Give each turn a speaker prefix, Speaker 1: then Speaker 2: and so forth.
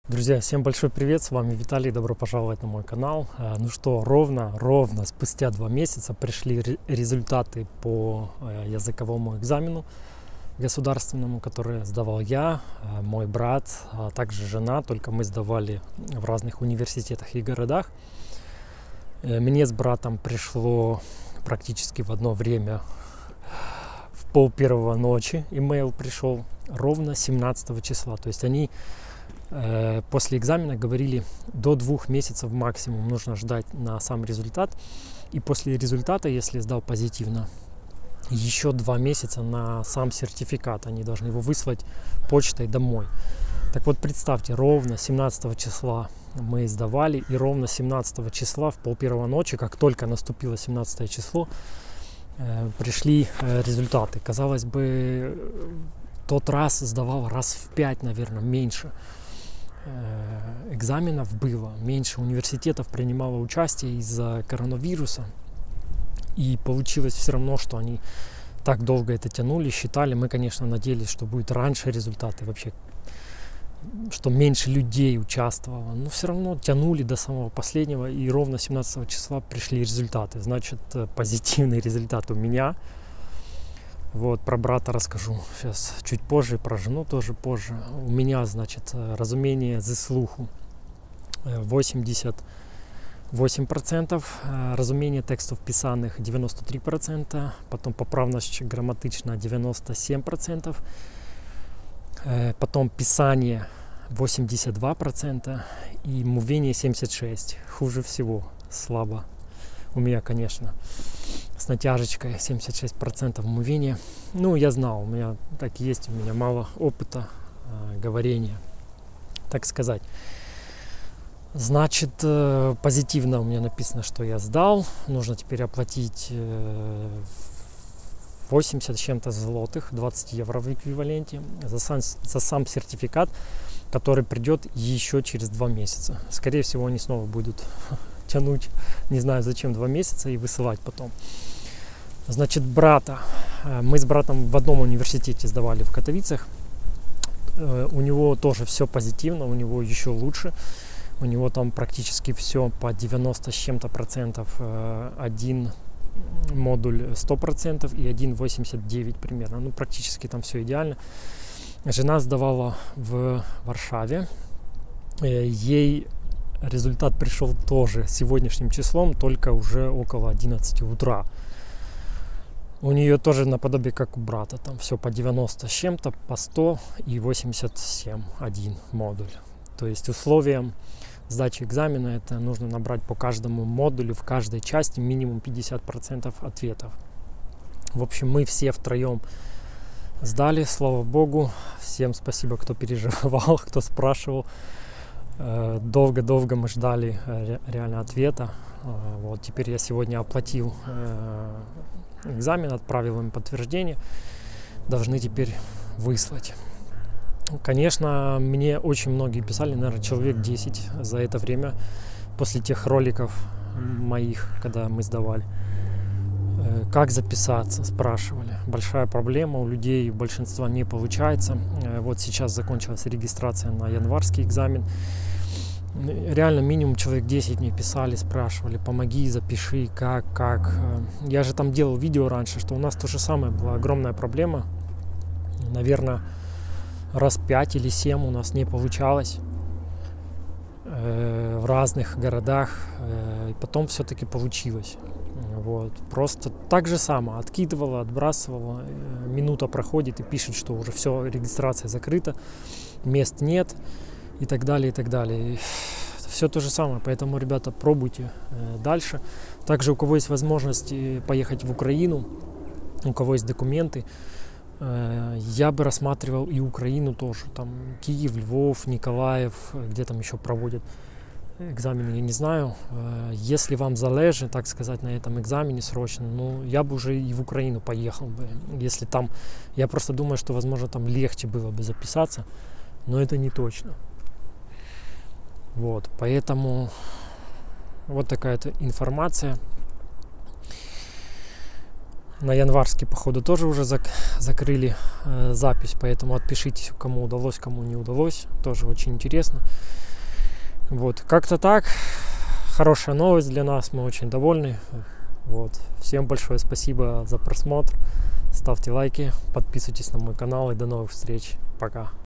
Speaker 1: Друзья, всем большой привет, с вами Виталий, добро пожаловать на мой канал. Ну что, ровно спустя 2 месяца пришли результаты по языковому экзамену государственному, который сдавал я, мой брат, а также жена, только мы сдавали в разных университетах и городах. Мне с братом пришло практически в одно время, в 12:30 ночи имейл пришел, ровно 17 числа, то есть они после экзамена говорили, до 2 месяцев максимум нужно ждать на сам результат. И после результата, если сдал позитивно, еще 2 месяца на сам сертификат. Они должны его выслать почтой домой. Так вот, представьте, ровно 17 числа мы сдавали, и ровно 17 числа в 12:30 ночи, как только наступило 17 число, пришли результаты. Казалось бы, тот раз сдавал раз в 5, наверное, меньше экзаменов было, меньше университетов принимало участие из-за коронавируса, и получилось все равно, что они так долго это тянули, считали. Мы, конечно, надеялись, что будет раньше результаты, вообще, что меньше людей участвовало, но все равно тянули до самого последнего, и ровно 17 числа пришли результаты. Значит, позитивный результат у меня. Вот, про брата расскажу сейчас чуть позже, про жену тоже позже. У меня, значит, разумение зі слуху 88%, разумение текстов писанных 93%, потом поправность грамматична 97%, потом писание 82% и мовение 76%. Хуже всего, слабо. У меня, конечно, с натяжечкой 76% мовения. Ну, я знал, у меня так и есть, у меня мало опыта говорения, так сказать. Значит, позитивно у меня написано, что я сдал. Нужно теперь оплатить 80 с чем-то злотых, 20 евро в эквиваленте за сам сертификат, который придет еще через 2 месяца. Скорее всего, они снова будут тянуть, не знаю зачем, 2 месяца и высылать потом. Значит, брата. Мы с братом в одном университете сдавали в Катовицах. У него тоже все позитивно, у него еще лучше. У него там практически все по 90 с чем-то процентов. Один модуль 100% и один 89 примерно. Ну, практически там все идеально. Жена сдавала в Варшаве. Ей результат пришел тоже сегодняшним числом, только уже около 11 утра. У нее тоже наподобие как у брата, там все по 90 с чем-то, по 100 и 87 один модуль. То есть условием сдачи экзамена это нужно набрать по каждому модулю в каждой части минимум 50% ответов. В общем, мы все втроем сдали, слава богу. Всем спасибо, кто переживал, кто спрашивал. Долго-долго мы ждали реально ответа. Вот теперь я сегодня оплатил экзамен, отправил им подтверждение. Должны теперь выслать. Конечно, мне очень многие писали, наверное, человек 10 за это время, после тех роликов моих, когда мы сдавали. Как записаться, спрашивали. Большая проблема, у людей большинства не получается. Вот сейчас закончилась регистрация на январский экзамен. Реально минимум человек 10 мне писали, спрашивали, помоги, запиши, как. Я же там делал видео раньше, что у нас то же самое, была огромная проблема. Наверное, раз 5 или 7 у нас не получалось в разных городах. И потом все-таки получилось. Вот. Просто так же само откидывала, отбрасывала, минута проходит и пишет, что уже все, регистрация закрыта, мест нет и так далее, и так далее. Все то же самое, поэтому, ребята, пробуйте дальше. Также у кого есть возможность поехать в Украину, у кого есть документы, я бы рассматривал и Украину тоже, там Киев, Львов, Николаев, где там еще проводят экзамены, я не знаю. Если вам залежит, так сказать, на этом экзамене срочно, ну, я бы уже и в Украину поехал бы. Если там, я просто думаю, что, возможно, там легче было бы записаться, но это не точно. Вот, поэтому вот такая-то информация. На январский, походу, тоже уже закрыли запись, поэтому отпишитесь, кому удалось, кому не удалось. Тоже очень интересно. Вот, как-то так. Хорошая новость для нас, мы очень довольны. Вот. Всем большое спасибо за просмотр. Ставьте лайки, подписывайтесь на мой канал и до новых встреч. Пока.